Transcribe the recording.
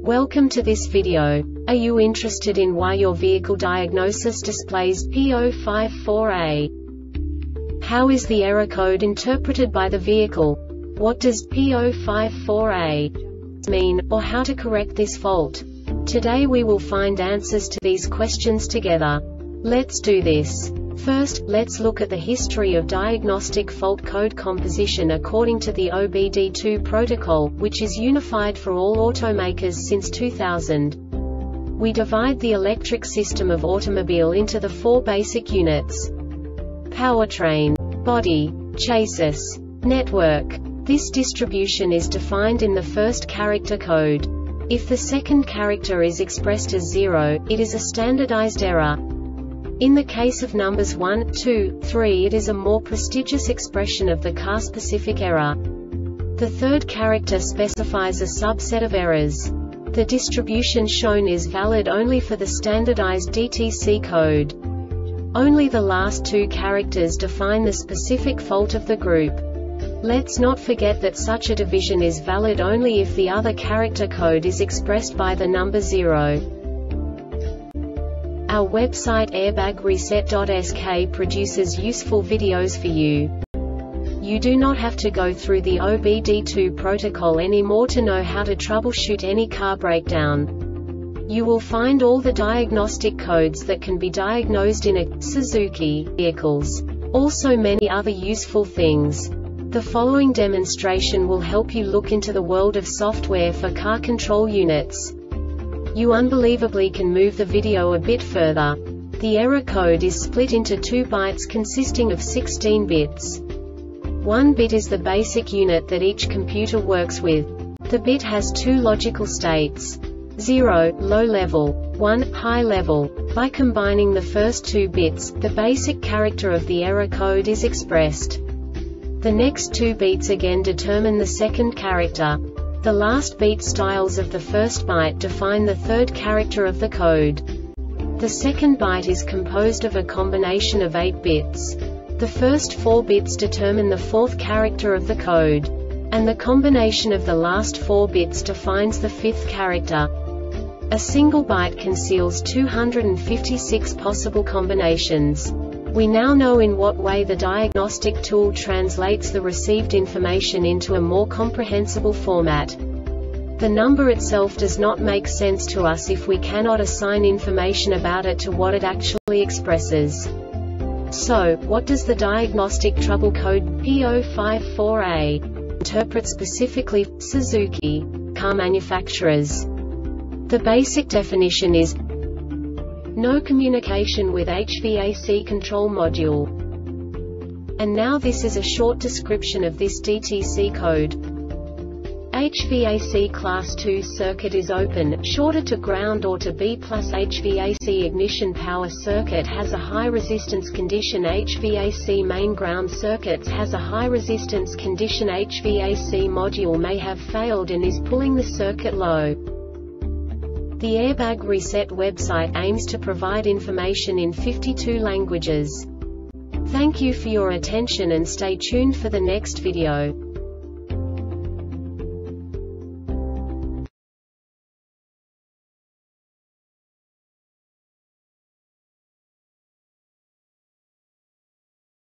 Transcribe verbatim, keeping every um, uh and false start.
Welcome to this video. Are you interested in why your vehicle diagnosis displays P zero five four A? How is the error code interpreted by the vehicle? What does P zero five four A mean, or how to correct this fault? Today we will find answers to these questions together. Let's do this. First, let's look at the history of diagnostic fault code composition according to the O B D two protocol, which is unified for all automakers since two thousand. We divide the electric system of automobile into the four basic units: powertrain, body, chassis, network. This distribution is defined in the first character code. If the second character is expressed as zero, it is a standardized error. In the case of numbers one, two, three, it is a more prestigious expression of the car-specific error. The third character specifies a subset of errors. The distribution shown is valid only for the standardized D T C code. Only the last two characters define the specific fault of the group. Let's not forget that such a division is valid only if the other character code is expressed by the number zero. Our website airbag reset dot S K produces useful videos for you. You do not have to go through the O B D two protocol anymore to know how to troubleshoot any car breakdown. You will find all the diagnostic codes that can be diagnosed in a Suzuki vehicles. Also many other useful things. The following demonstration will help you look into the world of software for car control units. You unbelievably can move the video a bit further. The error code is split into two bytes consisting of sixteen bits. One bit is the basic unit that each computer works with. The bit has two logical states: zero, low level, one, high level. By combining the first two bits, the basic character of the error code is expressed. The next two bits again determine the second character. The last beat styles of the first byte define the third character of the code. The second byte is composed of a combination of eight bits. The first four bits determine the fourth character of the code. And the combination of the last four bits defines the fifth character. A single byte conceals two hundred fifty-six possible combinations. We now know in what way the diagnostic tool translates the received information into a more comprehensible format. The number itself does not make sense to us if we cannot assign information about it to what it actually expresses. So, what does the diagnostic trouble code P zero five four A interpret specifically for Suzuki car manufacturers? The basic definition is no communication with H V A C control module. And now this is a short description of this D T C code. H V A C class two circuit is open, shorted to ground or to B plus. H V A C ignition power circuit has a high resistance condition. H V A C main ground circuits has a high resistance condition. H V A C module may have failed and is pulling the circuit low. The Airbag Reset website aims to provide information in fifty-two languages. Thank you for your attention and stay tuned for the next video.